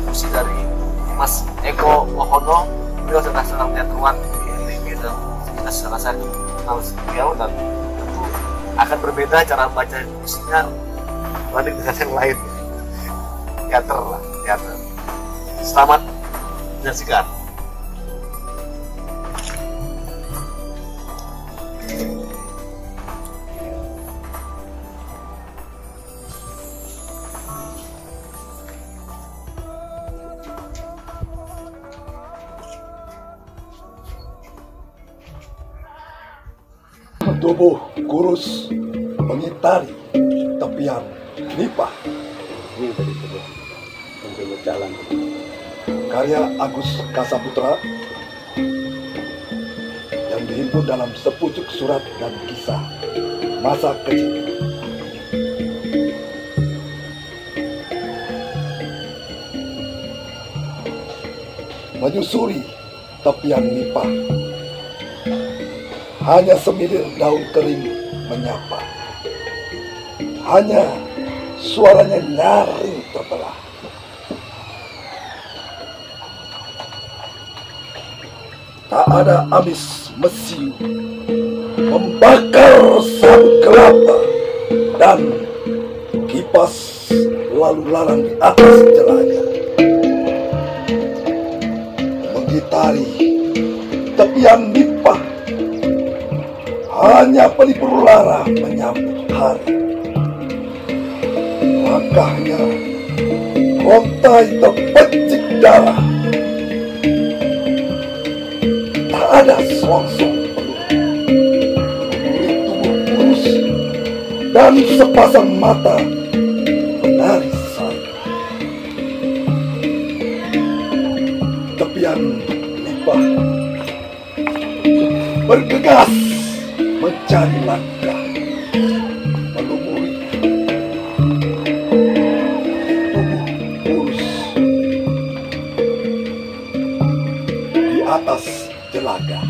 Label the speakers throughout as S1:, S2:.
S1: kontribusi dari Mas Eko Wahono, beliau adalah seorang teaterwan gitu. Kita sangat harus beliau dan tentu akan berbeda cara baca puisinya dibanding dengan yang lain. Teater lah, teater. Selamat menyaksikan.
S2: Tubuh kurus mengitari tepian nipah.
S3: Ini tadi tubuh untuk berjalan.
S2: Karya Agus Kasaputra yang dihimpun dalam sepucuk surat dan kisah masa kecil. Menyusuri tepian nipah, hanya semilir daun kering menyapa. Hanya suaranya nyaring terbelah. Tak ada amis mesiu membakar sabut kelapa dan kipas lalu lalang di atas jelajah. Mengitari tepian nipah, hanya pelipur lara menyambut hari. Langkahnya kontai terpecik darah. Tak ada selongsong peluru. Kulit tubuh kurus dan sepasang mata menari saya. Tepian nipah bergegas mencari langkah, melumuri tubuh kurus di atas jelaga.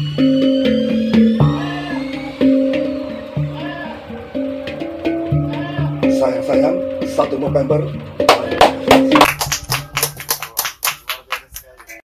S2: Sayang-sayang 1 November